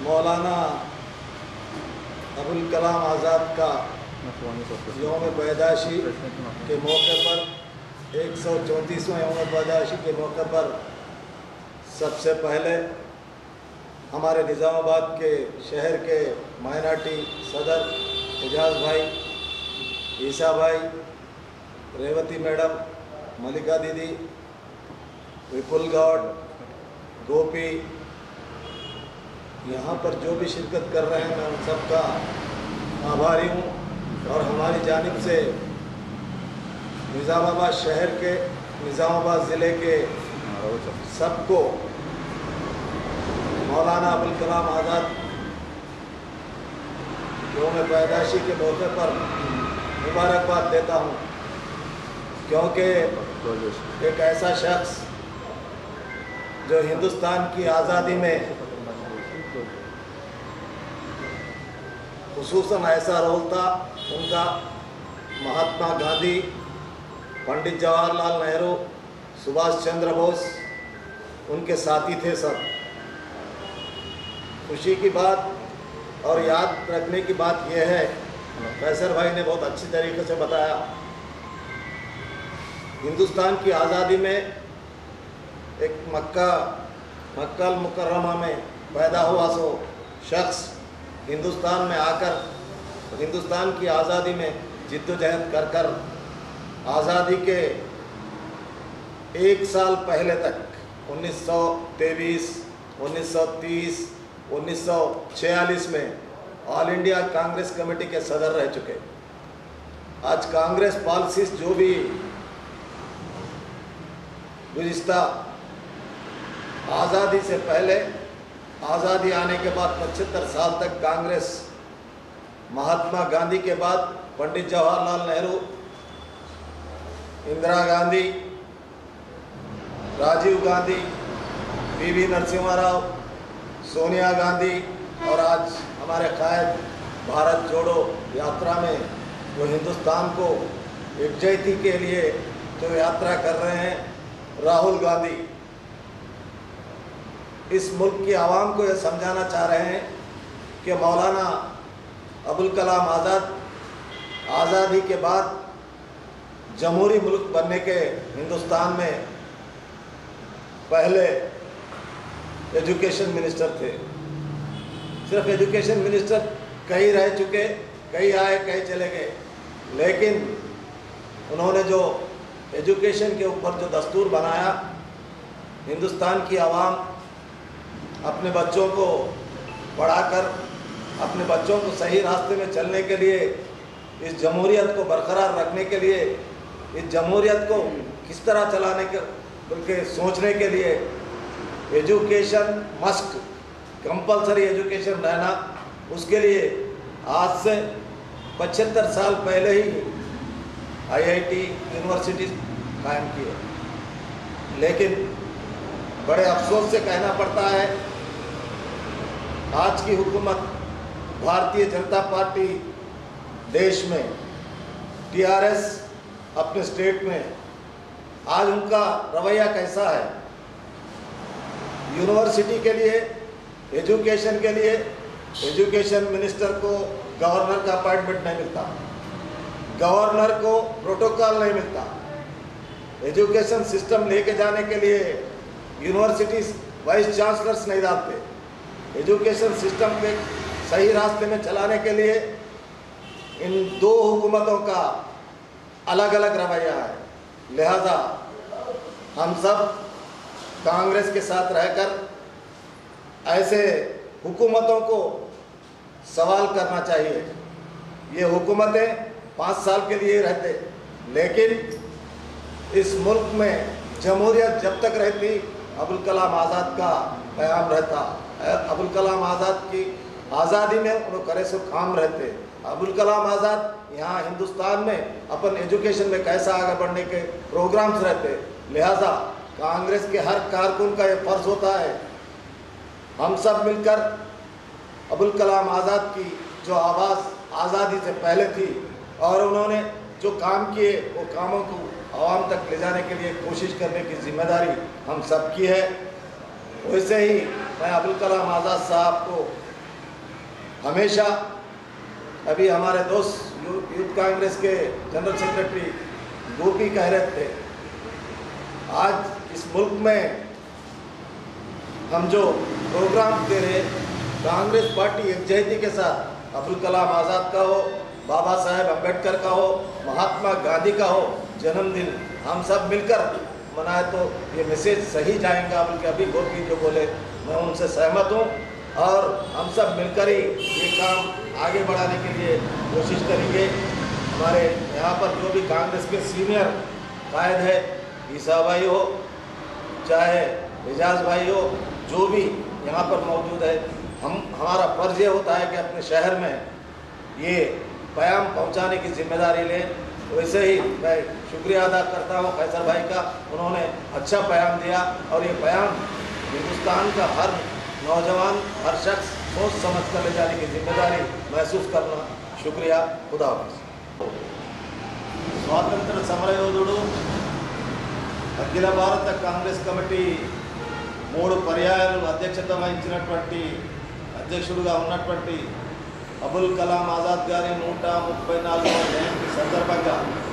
मौलाना अबुल कलाम आज़ाद का यौम पैदाइशी के मौके पर 134वें यौम पैदाइशी के मौके पर सबसे पहले हमारे निज़ामाबाद के शहर के माइनॉरिटी सदर एजाज भाई, ईसा भाई, रेवती मैडम, मलिका दीदी, विपुल गौड़, गोपी, यहाँ पर जो भी शिरकत कर रहे हैं मैं उन सबका आभारी हूँ। और हमारी जानिब से निज़ामाबाद शहर के, निज़ामाबाद ज़िले के सबको मौलाना अबुल कलाम आज़ाद यौम पैदाइशी के मौके पर मुबारकबाद देता हूँ, क्योंकि एक ऐसा शख्स जो हिंदुस्तान की आज़ादी में खुसूसन ऐसा रोल था उनका, महात्मा गांधी, पंडित जवाहरलाल नेहरू, सुभाष चंद्र बोस उनके साथी थे सब। खुशी की बात और याद रखने की बात यह है, कैसर भाई ने बहुत अच्छी तरीके से बताया, हिंदुस्तान की आज़ादी में एक मक्का मुकर्रमा में पैदा हुआ सो शख्स हिंदुस्तान में आकर हिंदुस्तान की आज़ादी में जिद्दोजहद कर कर आज़ादी के एक साल पहले तक 1923, 1930, 1946 में ऑल इंडिया कांग्रेस कमेटी के सदर रह चुके। आज कांग्रेस पॉलिसीज जो भी गुज़िश्ता आज़ादी से पहले, आज़ादी आने के बाद 75 साल तक कांग्रेस, महात्मा गांधी के बाद पंडित जवाहरलाल नेहरू, इंदिरा गांधी, राजीव गांधी, पीवी नरसिम्हा राव, सोनिया गांधी और आज हमारे कायद भारत जोड़ो यात्रा में जो हिंदुस्तान को एकजुटता के लिए जो यात्रा कर रहे हैं, राहुल गांधी, इस मुल्क की आवाम को यह समझाना चाह रहे हैं कि मौलाना अबुल कलाम आज़ाद आज़ादी के बाद जमहूरी मुल्क बनने के हिंदुस्तान में पहले एजुकेशन मिनिस्टर थे। सिर्फ एजुकेशन मिनिस्टर कई रह चुके, कई आए कई चले गए, लेकिन उन्होंने जो एजुकेशन के ऊपर जो दस्तूर बनाया, हिंदुस्तान की आवाम अपने बच्चों को पढ़ाकर अपने बच्चों को सही रास्ते में चलने के लिए, इस जमहूरियत को बरकरार रखने के लिए, इस जमहूरियत को किस तरह चलाने के सोचने के लिए एजुकेशन मस्ट, कंपलसरी एजुकेशन रहना, उसके लिए आज से 75 साल पहले ही IIT यूनिवर्सिटी कायम किए। लेकिन बड़े अफसोस से कहना पड़ता है, आज की हुकूमत भारतीय जनता पार्टी देश में, TRS अपने स्टेट में, आज उनका रवैया कैसा है। यूनिवर्सिटी के लिए, एजुकेशन के लिए एजुकेशन मिनिस्टर को गवर्नर का अपॉइंटमेंट नहीं मिलता, गवर्नर को प्रोटोकॉल नहीं मिलता, एजुकेशन सिस्टम लेके जाने के लिए यूनिवर्सिटीज वाइस चांसलर्स नहीं डालते, एजुकेशन सिस्टम के सही रास्ते में चलाने के लिए इन दो हुकूमतों का अलग अलग रवैया है। लिहाजा हम सब कांग्रेस के साथ रहकर ऐसे हुकूमतों को सवाल करना चाहिए। ये हुकूमतें 5 साल के लिए रहते, लेकिन इस मुल्क में जमहूरियत जब तक रहती, अबुल कलाम आज़ाद का क़याम रहता। अबुल कलाम आज़ाद की आज़ादी में उन्होंने करे सो काम रहते। अबुल कलाम आज़ाद यहाँ हिंदुस्तान में अपन एजुकेशन में कैसा आगे बढ़ने के प्रोग्राम्स रहते। लिहाजा कांग्रेस के हर कारकुन का ये फ़र्ज़ होता है, हम सब मिलकर अबुल कलाम आज़ाद की जो आवाज़ आज़ादी से पहले थी और उन्होंने जो काम किए, वो कामों को आवाम तक ले जाने के लिए कोशिश करने की जिम्मेदारी हम सब की है। वैसे ही मैं अबुल कलाम आज़ाद साहब को हमेशा अभी हमारे दोस्त यूथ कांग्रेस के जनरल सेक्रेटरी गोपी कह रहे थे, आज इस मुल्क में हम जो प्रोग्राम दे रहे कांग्रेस पार्टी एकजहती के साथ अब्दुल कलाम आज़ाद का हो, बाबा साहेब अम्बेडकर का हो, महात्मा गांधी का हो जन्मदिन हम सब मिलकर मनाए तो ये मैसेज सही जाएगा। बल्कि अभी गोपी जो बोले मैं उनसे सहमत हूँ और हम सब मिलकर ही ये काम आगे बढ़ाने के लिए कोशिश करेंगे। हमारे यहाँ पर जो भी कांग्रेस के सीनियर कायद है, ईसा भाई हो चाहे एजाज भाई हो, जो भी यहाँ पर मौजूद है, हमारा फर्ज ये होता है कि अपने शहर में ये पैगाम पहुँचाने की जिम्मेदारी लें। वैसे ही मैं शुक्रिया अदा करता हूँ कैसर भाई का, उन्होंने अच्छा पैगाम दिया और ये पैगाम हिंदुस्तान का हर नौजवान, हर शख्स सोच समझ कर ले जाने की जिम्मेदारी महसूस करना। शुक्रिया, खुदा हाफिज़। स्वातंत्र्य समरयोधुडु అఖిల భారత కాంగ్రెస్ కమిటీ 3 పర్యాయాలు అధ్యక్షత వహించినటువంటి అధ్యక్షుడిగా ఉన్నటువంటి అబుల్ కలాం ఆజాద్ గారి 134వ జయంతి సందర్భంగా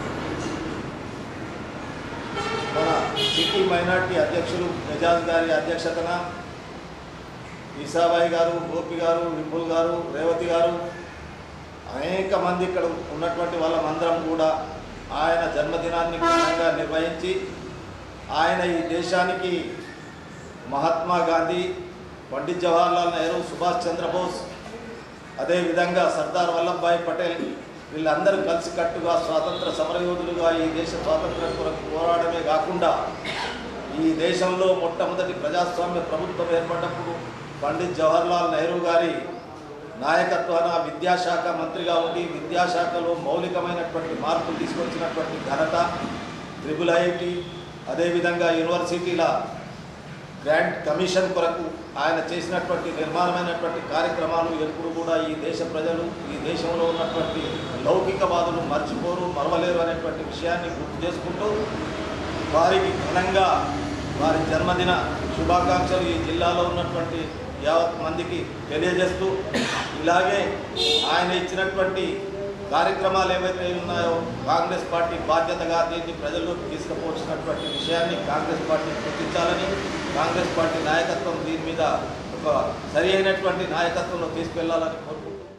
మన సిటీ మైనార్టీ అధ్యక్షులు ఎజాజ్ గారి అధ్యక్షతన ఈసాబాయి గారు, గోపి గారు, విపుల్ గారు, రేవతి గారు అనేక మంది ఇక్కడ ఉన్నటువంటి వాళ్ళమందరం కూడా ఆయన జన్మదినాన్ని ఘనంగా నిర్వహించి ఆయన ఈ దేశానికి మహాత్మా గాంధీ, పండిత్ జవహర్లాల్ నెహ్రూ, సుభాష్ చంద్రబోస్, అదేవిధంగా సర్దార్ వల్లభాయ్ పటేల్ వీళ్ళందరూ కలిసికట్టుగా స్వాతంత్ర సమరయోధులుగా ఈ దేశ స్వాతంత్ర్యం కొరకు పోరాడమే కాకుండా ఈ దేశంలో మొట్టమొదటి ప్రజాస్వామ్య ప్రభుత్వం ఏర్పడినప్పుడు పండిత్ జవహర్లాల్ నెహ్రూ గారి నాయకత్వాన విద్యాశాఖ మంత్రిగా ఉండి విద్యాశాఖలో మౌలికమైనటువంటి మార్పులు తీసుకొచ్చినటువంటి ఘనత ట్రిపుల్ ఐఐటి, అదేవిధంగా యూనివర్సిటీల గ్రాంట్ కమిషన్ కొరకు ఆయన చేసినటువంటి నిర్మాణమైనటువంటి కార్యక్రమాలు ఎప్పుడు కూడా ఈ దేశ ప్రజలు, ఈ దేశంలో ఉన్నటువంటి లౌకికవాదులు మర్చిపోరు, మరవలేరు అనేటువంటి విషయాన్ని గుర్తు చేసుకుంటూ వారికి ఘనంగా వారి జన్మదిన శుభాకాంక్షలు ఈ జిల్లాలో ఉన్నటువంటి యావత్ మందికి తెలియజేస్తూ, ఇలాగే ఆయన ఇచ్చినటువంటి కార్యక్రమాలు ఏవైతే ఉన్నాయో కాంగ్రెస్ పార్టీ బాధ్యతగా దీన్ని ప్రజల్లోకి తీసుకుపోవచ్చినటువంటి విషయాన్ని కాంగ్రెస్ పార్టీ గుర్తించాలని, కాంగ్రెస్ పార్టీ నాయకత్వం దీని మీద ఒక సరి అయినటువంటి నాయకత్వంలో తీసుకెళ్లాలని కోరుకుంటున్నాను.